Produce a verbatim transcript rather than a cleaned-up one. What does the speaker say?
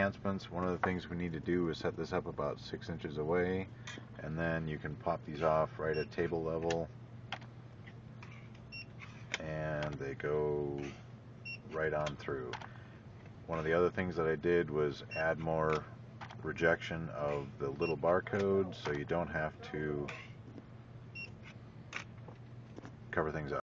enhancements, one of the things we need to do is set this up about six inches away, and then you can pop these off right at table level, and they go right on through. One of the other things that I did was add more rejection of the little barcode, so you don't have to cover things up.